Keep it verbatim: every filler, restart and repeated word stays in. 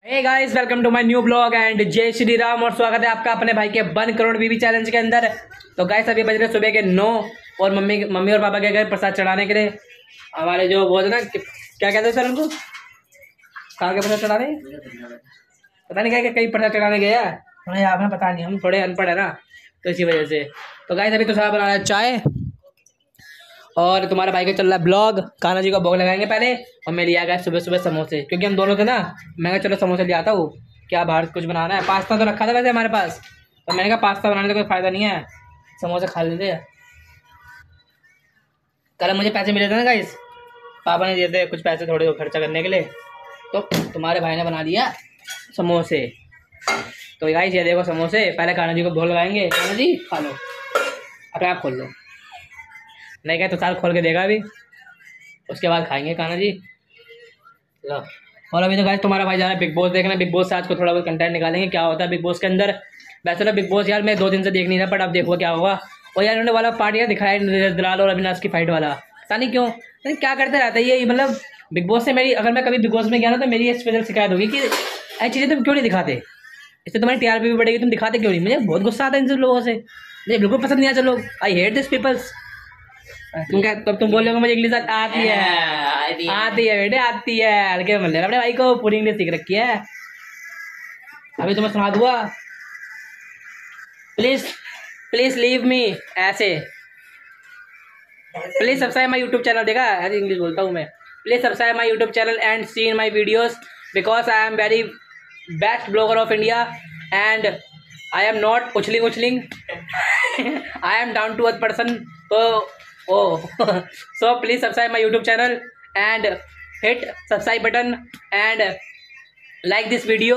Hey guys, welcome to my new blog and जय श्री राम और स्वागत है आपका अपने भाई के वन करोड़ बीबी चैलेंज के अंदर। तो गाइस अभी बज रहे सुबह के नौ और मम्मी मम्मी और पापा के गए प्रसाद चढ़ाने के लिए। हमारे जो वो है ना, क्या कहते हैं सर उनको, कहाँ के प्रसाद चढ़ाने, पता नहीं क्या क्या कई प्रसाद चढ़ाने गए हैं, हमें हमें पता नहीं, हम थोड़े अनपढ़ है ना, तो इसी वजह से। तो गाइस अभी तो साहब बना रहा है चाय और तुम्हारे भाई का चल रहा है ब्लॉग। कान्हा जी का भोग लगाएंगे पहले। और मैं लिया गया सुबह सुबह समोसे, क्योंकि हम दोनों थे ना, मैं कहा चलो समोसे ले आता हूँ, क्या बाहर कुछ बनाना है। पास्ता तो रखा था वैसे हमारे पास, तो मैंने कहा पास्ता बनाने का कोई फ़ायदा नहीं है, समोसे खा लेते। कल मुझे पैसे मिले थे ना गाइस, पापा ने दिए थे कुछ पैसे थोड़े खर्चा करने के लिए, तो तुम्हारे भाई ने बना दिया समोसे। तो गाइस ये देखो समोसे, पहले कान्हा जी को भोग लगाएंगे। कान्हा जी खा लो, अपने आप खोल लो, नहीं क्या तो साल खोल के देगा अभी, उसके बाद खाएंगे कान्हा जी। लो। और अभी तो गाइस तुम्हारा भाई जा रहा है बिग बॉस देखना। बिग बॉस से आज को थोड़ा बहुत कंटेंट निकालेंगे, क्या होता है बिग बॉस के अंदर। वैसे तो बिग बॉस यार मैं दो दिन से देख नहीं रहा, बट अब देखो क्या होगा। और यार उन्होंने वाला पार्ट यार दिखाया दलाल और अविनाश की फाइट वाला, पता नहीं क्यों, नहीं क्या करते रहते हैं ये। मतलब बिग बॉस से मेरी, अगर मैं कभी बिग बॉस में गया ना तो मेरी ये स्पेशल शिकायत होगी कि ऐसी चीज़ें तुम क्यों नहीं दिखाते, इससे तुम्हारी टीआरपी भी बढ़ेगी, तुम दिखाते क्यों नहीं। मुझे बहुत गुस्सा आता है इन सब लोगों से, मुझे बिल्कुल पसंद नहीं आता लोग। I hate this peoples. तुम क्या तब तुम बोलोगे मुझे इंग्लिश आती है, आती है बेटे आती है, हल्के में ले अपने भाई को पूरी इंग्लिश सीख रखी है। अभी तुम्हें सुना दूंगा, प्लीज प्लीज लीव मी, ऐसे please subscribe my YouTube channel. देखा ऐसे इंग्लिश बोलता हूँ मैं। Please subscribe my YouTube channel and see in my videos because I am very best blogger of India and I am not उछलिंग उछलिंग I am down to earth person. तो oh so please subscribe my YouTube channel and hit subscribe button and like this video.